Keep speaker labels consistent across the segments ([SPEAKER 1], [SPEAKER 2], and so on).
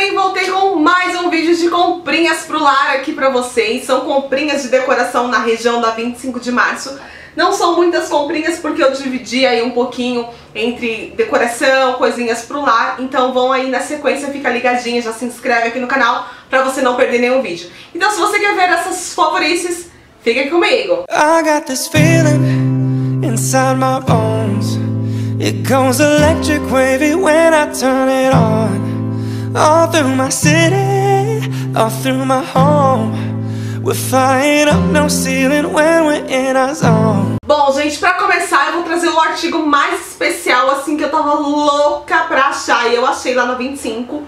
[SPEAKER 1] bem? Voltei com mais um vídeo de comprinhas pro lar aqui pra vocês. São comprinhas de decoração na região da 25 de março. Não são muitas comprinhas porque eu dividi aí um pouquinho entre decoração, coisinhas pro lar. Então vão aí na sequência, fica ligadinha, já se inscreve aqui no canal pra você não perder nenhum vídeo. Então se você quer ver essas favoritas, fica comigo.
[SPEAKER 2] I got this feeling inside my bones. It goes electric wavy when I turn it on. All through my city, all through my home. We're flying up no ceiling when we're in our zone.
[SPEAKER 1] Bom, gente, pra começar eu vou trazer o artigo mais especial, assim, que eu tava louca pra achar. E eu achei lá na 25.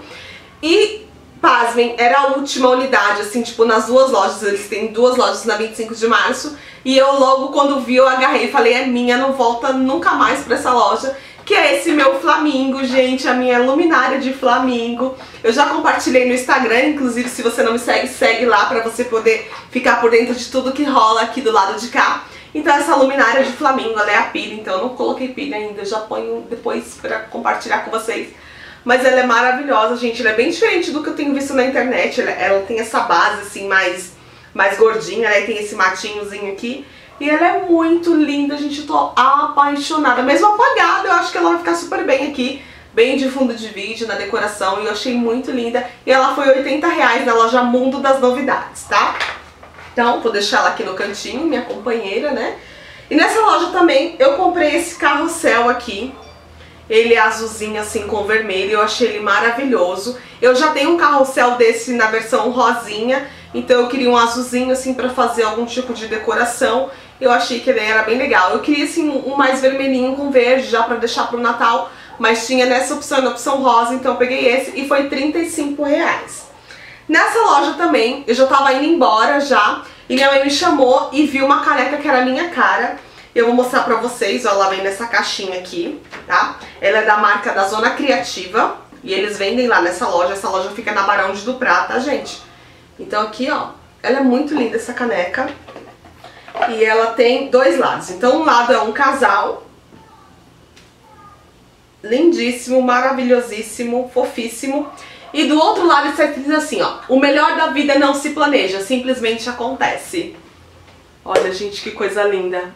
[SPEAKER 1] E, pasmem, era a última unidade, assim, tipo, nas duas lojas. Eles têm duas lojas na 25 de março. E eu logo, quando vi, eu agarrei e falei, é minha, não volta nunca mais pra essa loja. Que é esse meu flamingo, gente, a minha luminária de flamingo. Eu já compartilhei no Instagram, inclusive se você não me segue, segue lá pra você poder ficar por dentro de tudo que rola aqui do lado de cá. Então essa luminária de flamingo, ela é a pilha, então eu não coloquei pilha ainda, eu já ponho depois pra compartilhar com vocês. Mas ela é maravilhosa, gente, ela é bem diferente do que eu tenho visto na internet. Ela tem essa base assim mais gordinha, né, tem esse matinhozinho aqui. E ela é muito linda, gente, eu tô apaixonada. Mesmo apagada, eu acho que ela vai ficar super bem aqui, bem de fundo de vídeo, na decoração. E eu achei muito linda. E ela foi R$80 na loja Mundo das Novidades, tá? Então, vou deixar ela aqui no cantinho, minha companheira, né? E nessa loja também, eu comprei esse carrossel aqui. Ele é azulzinho, assim, com vermelho. Eu achei ele maravilhoso. Eu já tenho um carrossel desse na versão rosinha. Então eu queria um azulzinho, assim, pra fazer algum tipo de decoração. Eu achei que ele era bem legal. Eu queria, assim, um mais vermelhinho com verde, já pra deixar pro Natal. Mas tinha nessa opção, na opção rosa, então eu peguei esse e foi R$35. Nessa loja também, eu já tava indo embora já. E minha mãe me chamou e viu uma caneca que era a minha cara. Eu vou mostrar pra vocês, ó, ela vem nessa caixinha aqui, tá? Ela é da marca da Zona Criativa. E eles vendem lá nessa loja. Essa loja fica na Barão de Duprá, tá, gente? Então aqui, ó, ela é muito linda essa caneca. E ela tem dois lados. Então um lado é um casal. Lindíssimo, maravilhosíssimo, fofíssimo. E do outro lado está escrito assim, ó: o melhor da vida não se planeja, simplesmente acontece. Olha, gente, que coisa linda.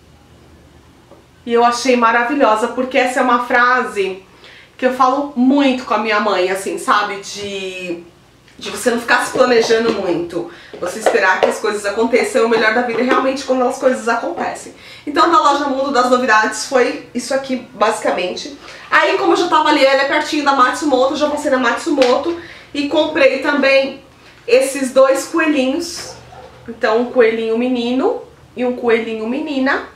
[SPEAKER 1] E eu achei maravilhosa, porque essa é uma frase que eu falo muito com a minha mãe, assim, sabe? De você não ficar se planejando muito, você esperar que as coisas aconteçam. O melhor da vida é realmente quando as coisas acontecem. Então da loja Mundo das Novidades foi isso aqui, basicamente. Aí, como eu já tava ali, ela é pertinho da Matsumoto, eu já passei na Matsumoto e comprei também esses dois coelhinhos. Então um coelhinho menino e um coelhinho menina.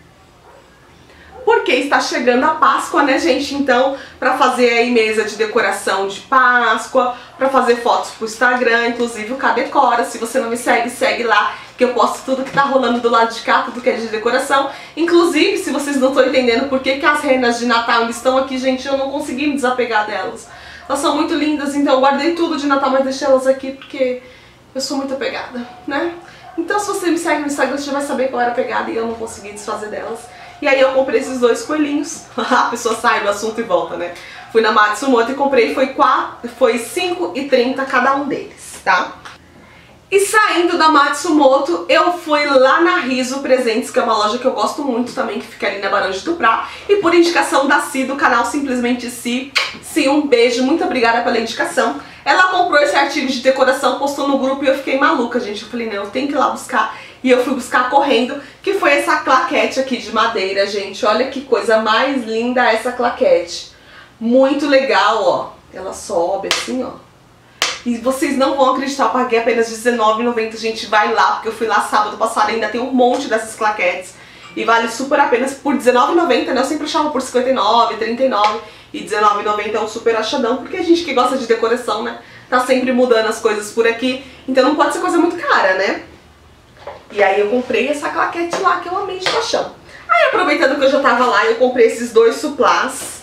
[SPEAKER 1] Porque está chegando a Páscoa, né, gente? Então, pra fazer aí mesa de decoração de Páscoa, pra fazer fotos pro Instagram, inclusive o Cadecora. Se você não me segue, segue lá, que eu posto tudo que tá rolando do lado de cá, tudo que é de decoração. Inclusive, se vocês não estão entendendo por que as renas de Natal ainda estão aqui, gente, eu não consegui me desapegar delas. Elas são muito lindas, então eu guardei tudo de Natal, mas deixei elas aqui porque eu sou muito apegada, né? Então, se você me segue no Instagram, você já vai saber qual era a pegada e eu não consegui desfazer delas. E aí eu comprei esses dois coelhinhos. A pessoa sai do assunto e volta, né? Fui na Matsumoto e comprei, foi R$5,30 cada um deles, tá? E saindo da Matsumoto, eu fui lá na Riso Presentes, que é uma loja que eu gosto muito também, que fica ali na Barão de Duprá. E por indicação da Si, do canal Simplesmente Si. Si, um beijo, muito obrigada pela indicação. Ela comprou esse artigo de decoração, postou no grupo e eu fiquei maluca, gente. Eu falei, não, eu tenho que ir lá buscar. E eu fui buscar correndo, que foi essa claquete aqui de madeira, gente. Olha que coisa mais linda essa claquete. Muito legal, ó. Ela sobe assim, ó. E vocês não vão acreditar, eu paguei apenas R$19,90, gente. Vai lá, porque eu fui lá sábado passado, ainda tem um monte dessas claquetes. E vale super a pena por R$19,90, né? Eu sempre achava por R$59, R$39. E R$19,90 é um super achadão, porque a gente que gosta de decoração, né? Tá sempre mudando as coisas por aqui. Então não pode ser coisa muito cara, né? E aí eu comprei essa claquete lá que eu amei de paixão. Aí aproveitando que eu já tava lá, eu comprei esses dois suplás.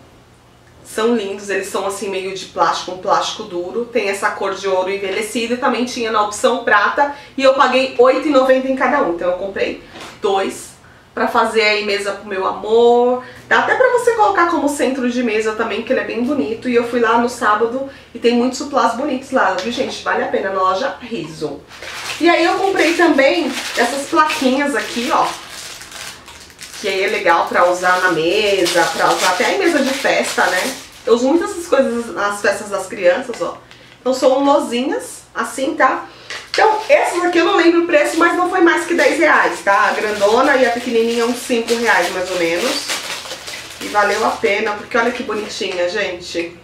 [SPEAKER 1] São lindos, eles são assim meio de plástico, um plástico duro. Tem essa cor de ouro envelhecido e também tinha na opção prata. E eu paguei R$8,90 em cada um, então eu comprei dois pra fazer aí mesa pro meu amor, Dá até pra você colocar como centro de mesa também, que ele é bem bonito. E eu fui lá no sábado e tem muitos suplás bonitos lá, viu, gente? Vale a pena, na loja Riso. E aí eu comprei também essas plaquinhas aqui, ó. Que aí é legal pra usar na mesa, pra usar até em mesa de festa, né? Eu uso muito essas coisas nas festas das crianças, ó. Então são lozinhas, assim, tá? Então, essas aqui eu não lembro o preço, mas não foi mais que 10 reais, tá? A grandona e a pequenininha uns 5 reais, mais ou menos. E valeu a pena, porque olha que bonitinha, gente.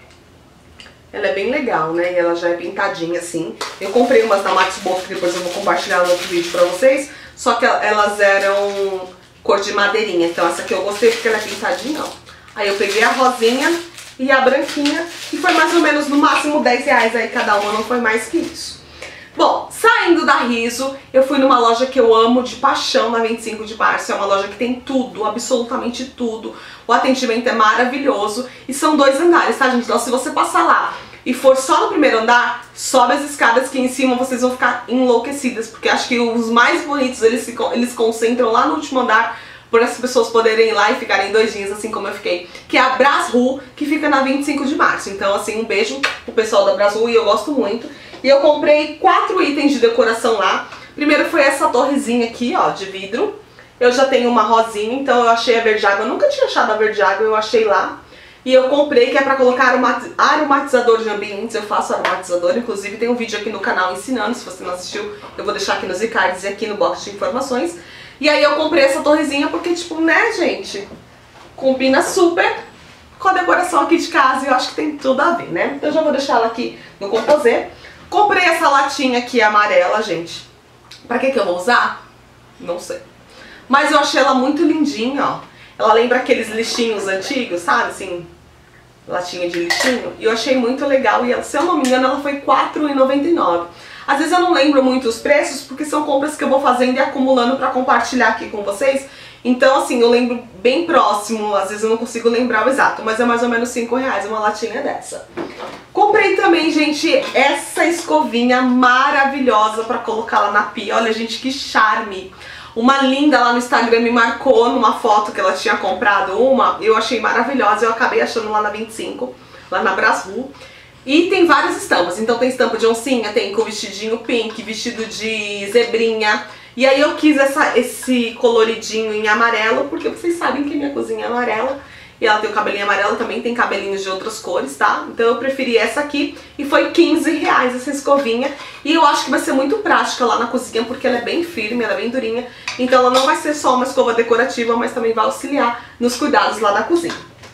[SPEAKER 1] Ela é bem legal, né? E ela já é pintadinha, assim. Eu comprei umas da Max Boff, que depois eu vou compartilhar no outro vídeo pra vocês. Só que elas eram cor de madeirinha. Então essa aqui eu gostei porque ela é pintadinha, ó. Aí eu peguei a rosinha e a branquinha. E foi mais ou menos no máximo 10 reais aí cada uma, não foi mais que isso. Bom, saindo da Riso, eu fui numa loja que eu amo de paixão na 25 de março. É uma loja que tem tudo, absolutamente tudo. O atendimento é maravilhoso e são 2 andares, tá, gente? Então se você passar lá e for só no primeiro andar, sobe as escadas que em cima vocês vão ficar enlouquecidas. Porque acho que os mais bonitos eles concentram lá no último andar, por as pessoas poderem ir lá e ficarem 2 dias assim como eu fiquei. Que é a Brasru, que fica na 25 de março. Então assim, um beijo pro pessoal da Brasru e eu gosto muito. E eu comprei 4 itens de decoração lá. Primeiro foi essa torrezinha aqui, ó, de vidro. Eu já tenho uma rosinha, então eu achei a verde água. Eu nunca tinha achado a verde água, eu achei lá. E eu comprei, que é pra colocar aromatizador de ambientes. Eu faço aromatizador, inclusive tem um vídeo aqui no canal ensinando. Se você não assistiu, eu vou deixar aqui nos cards e aqui no box de informações. E aí eu comprei essa torrezinha porque, tipo, né, gente, combina super com a decoração aqui de casa. E eu acho que tem tudo a ver, né? Então eu já vou deixar ela aqui no composê. Comprei essa latinha aqui amarela, gente. Pra que eu vou usar? Não sei. Mas eu achei ela muito lindinha, ó. Ela lembra aqueles lixinhos antigos, sabe? Assim, latinha de lixinho. E eu achei muito legal. E ela, se eu não me engano, ela foi R$ 4,99. Às vezes eu não lembro muito os preços, porque são compras que eu vou fazendo e acumulando pra compartilhar aqui com vocês. Então, assim, eu lembro bem próximo. Às vezes eu não consigo lembrar o exato, mas é mais ou menos R$ 5 uma latinha dessa. Comprei também, gente, essa escovinha maravilhosa pra colocar lá na pia. Olha, gente, que charme. Uma linda lá no Instagram me marcou numa foto que ela tinha comprado uma. Eu achei maravilhosa, eu acabei achando lá na 25, lá na Brasru. E tem várias estampas, então tem estampa de oncinha, tem com vestidinho pink, vestido de zebrinha. E aí eu quis esse coloridinho em amarelo, porque vocês sabem que minha cozinha é amarela. E ela tem o cabelinho amarelo, também tem cabelinhos de outras cores, tá? Então eu preferi essa aqui e foi R$ 15 essa escovinha. E eu acho que vai ser muito prática lá na cozinha, porque ela é bem firme, ela é bem durinha. Então ela não vai ser só uma escova decorativa, mas também vai auxiliar nos cuidados lá da cozinha.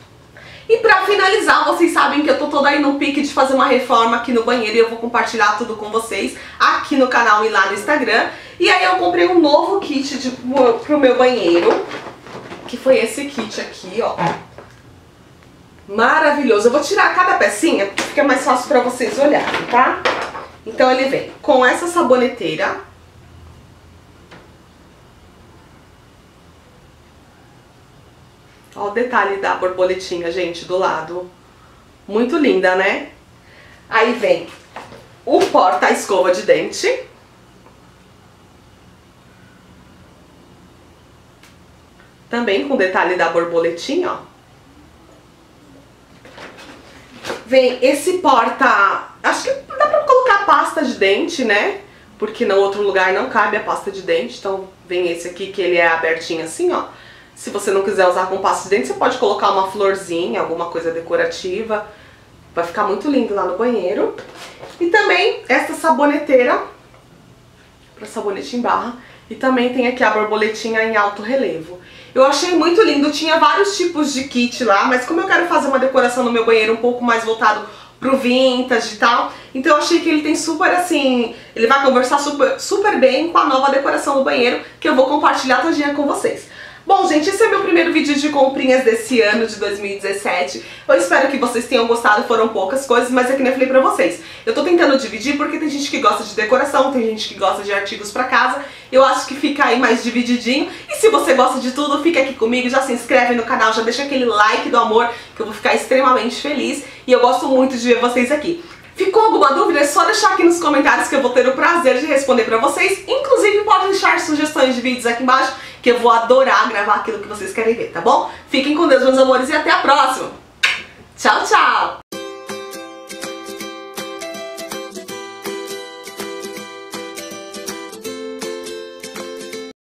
[SPEAKER 1] E pra finalizar, vocês sabem que eu tô toda aí no pique de fazer uma reforma aqui no banheiro e eu vou compartilhar tudo com vocês aqui no canal e lá no Instagram. E aí eu comprei um novo kit pro meu banheiro, que foi esse kit aqui, ó. Maravilhoso. Eu vou tirar cada pecinha, porque fica mais fácil pra vocês olharem, tá? Então ele vem com essa saboneteira. Ó o detalhe da borboletinha, gente, do lado. Muito linda, né? Aí vem o porta-escova de dente. Também com detalhe da borboletinha, ó. Vem esse porta... Acho que dá pra colocar pasta de dente, né? Porque no outro lugar não cabe a pasta de dente. Então vem esse aqui que ele é abertinho assim, ó. Se você não quiser usar com pasta de dente, você pode colocar uma florzinha, alguma coisa decorativa. Vai ficar muito lindo lá no banheiro. E também essa saboneteira, para sabonete em barra. E também tem aqui a borboletinha em alto relevo. Eu achei muito lindo, tinha vários tipos de kit lá, mas como eu quero fazer uma decoração no meu banheiro um pouco mais voltado pro vintage e tal, então eu achei que ele tem super assim, ele vai conversar super bem com a nova decoração do banheiro, que eu vou compartilhar todinha com vocês. Bom, gente, esse é meu primeiro vídeo de comprinhas desse ano de 2017. Eu espero que vocês tenham gostado, foram poucas coisas, mas é que nem eu falei pra vocês. Eu tô tentando dividir porque tem gente que gosta de decoração, tem gente que gosta de artigos pra casa. Eu acho que fica aí mais divididinho. E se você gosta de tudo, fica aqui comigo, já se inscreve no canal, já deixa aquele like do amor, que eu vou ficar extremamente feliz. E eu gosto muito de ver vocês aqui. Ficou alguma dúvida? É só deixar aqui nos comentários que eu vou ter o prazer de responder pra vocês. Inclusive, pode deixar sugestões de vídeos aqui embaixo, que eu vou adorar gravar aquilo que vocês querem ver, tá bom? Fiquem com Deus, meus amores, e até a próxima! Tchau, tchau!